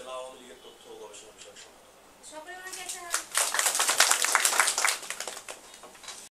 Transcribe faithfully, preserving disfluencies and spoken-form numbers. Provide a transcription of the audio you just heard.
জেলা আওয়ামী লীগের তথ্য ও গবেষণা বিষয়ক সম্পাদক। সকলে